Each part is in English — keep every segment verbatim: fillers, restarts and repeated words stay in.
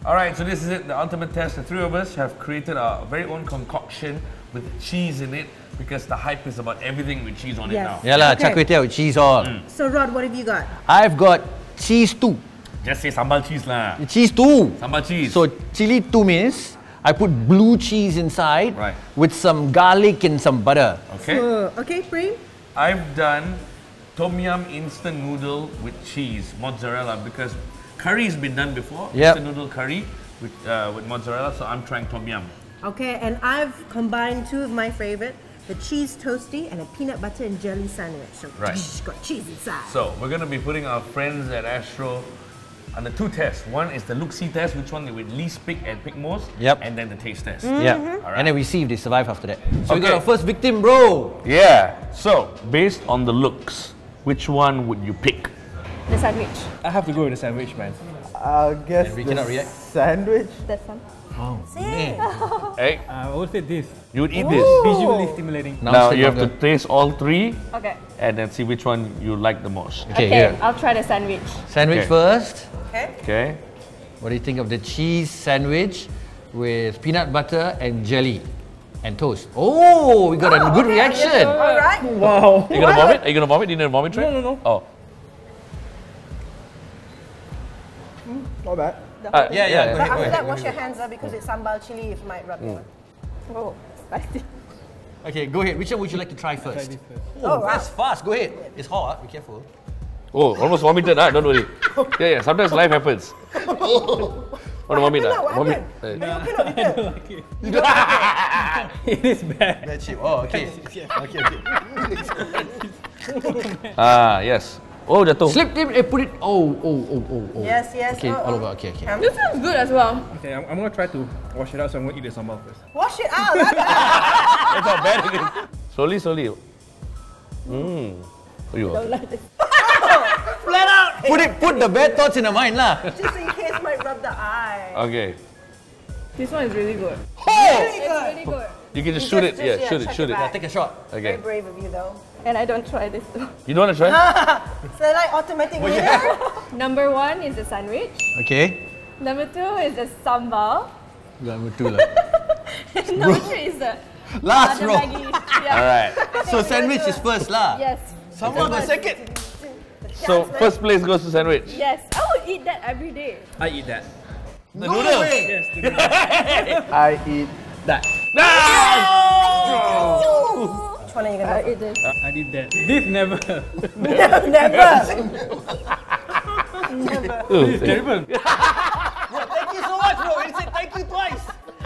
Alright, so this is it, the ultimate test. The three of us have created our very own concoction with cheese in it because the hype is about everything with cheese on Yes. it now. Yeah lah, Okay. char kway teow with cheese all. Mm. So Rod, what have you got? I've got cheese too. Just say sambal cheese lah. Cheese too. Sambal cheese. So chili two means I put blue cheese inside Right. with some garlic and some butter. Okay. Uh, okay, Prem? I've done tom yum instant noodle with cheese, mozzarella, because curry has been done before. Yep. Instant noodle curry with, uh, with mozzarella, so I'm trying tom yum. Okay, and I've combined two of my favorite, the cheese toasty and a peanut butter and jelly sandwich. So Right. got cheese inside. So we're going to be putting our friends at Astro under two tests. One is the look-see test, which one they would least pick and pick most. Yep. And then the taste test. Yeah. Alright. And then we see if they survive after that. So we got Okay. our first victim, bro. Yeah. So, based on the looks, which one would you pick? The sandwich. I have to go with the sandwich, man. I guess And we the cannot react. sandwich. That's one. Oh, See? Hey, Uh, I would say this. you would eat this. Visually stimulating. Now stay you have to longer. taste all three Okay. and then see which one you like the most. Okay, Okay, here. I'll try the sandwich. Sandwich Okay. first. Okay. Okay. What do you think of the cheese sandwich with peanut butter and jelly and toast? Oh, we got a good reaction. All right. Wow. Are you gonna vomit? Are you gonna vomit? Do you need a vomit tray? No, no, no. Oh. Not bad. Uh, Yeah, yeah. But after that, wash your hands up because it's sambal chili, it might rub you. Oh, spicy. Okay, go ahead. Which one would you like to try first? this first. Oh, that's fast. Go ahead. It's hot. Be careful. Oh, almost vomited. Ah, don't worry. Yeah, yeah. Sometimes life happens. Want to vomit? happened Ah? now? What Vomit. happened? Eh. Are you okay now? Like it. It is bad. That's it. Oh, okay. Okay, okay. Ah, yes. Oh, jatuh. Slip it and put it. Oh, oh, oh, oh, oh. Yes, yes. Okay, oh, all oh. over. Okay, okay. Come. This sounds good as well. Okay, I'm, I'm gonna try to wash it out, so I'm gonna eat the sambal first. Wash it out. Right? That's how bad it is. Slowly, slowly. Mmm. Oh, you are. Flat out. Put it. Put the bad thoughts in the mind, lah. Just in case might rub the eye. Okay. This one is really good. Really It's good. really good. You can just You shoot just- it. Yeah, just, yeah, shoot it, check shoot it it. back. Take a shot. Very Okay. brave of you though. And I don't try this too. You don't want to try? So like automatic winner. Number one is the sandwich. Okay. Number two is the sambal. Number two, lah. Number three is the Last other row. Maggi. Yeah. All right. So sandwich is first, lah. Yes. Someone got second. So first place goes to sandwich. Yes. I would eat that every day. I eat that. The noodles. Yes, the noodles. I eat that. Which one are you gonna I eat this. I did that. This never. Never. Never. This is terrible. Thank you so much, bro. He said thank you twice.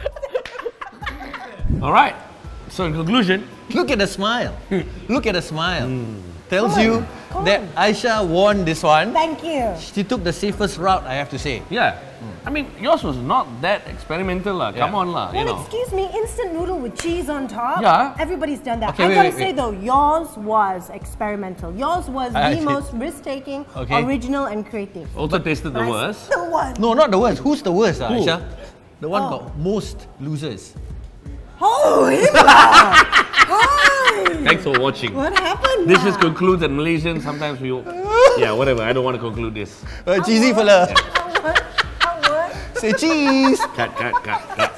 All right. So in conclusion, Look at the smile. Look at the smile. Tells you that Aisha won this one. Thank you. She took the safest route, I have to say. yeah. I mean, yours was not that experimental, lah. Come Yeah. on, lah. You Well, know. excuse me, instant noodle with cheese on top. Yeah. Everybody's done that. Okay, I wait, gotta wait, say wait. though, yours was experimental. Yours was I- the I- most risk-taking, Okay. original, and creative. Also tasted the But I worst. still won. No, not the worst. Who's the worst, ah, Who? Aisha? The one Oh. got most losers. Oh, Himba! Hi! Thanks for watching. What happened? This now? just concludes and Malaysians sometimes we. Yeah, whatever. I don't want to conclude this. Uh, cheesy fella. How what? How what? Say cheese. Cut, cut, cut, cut.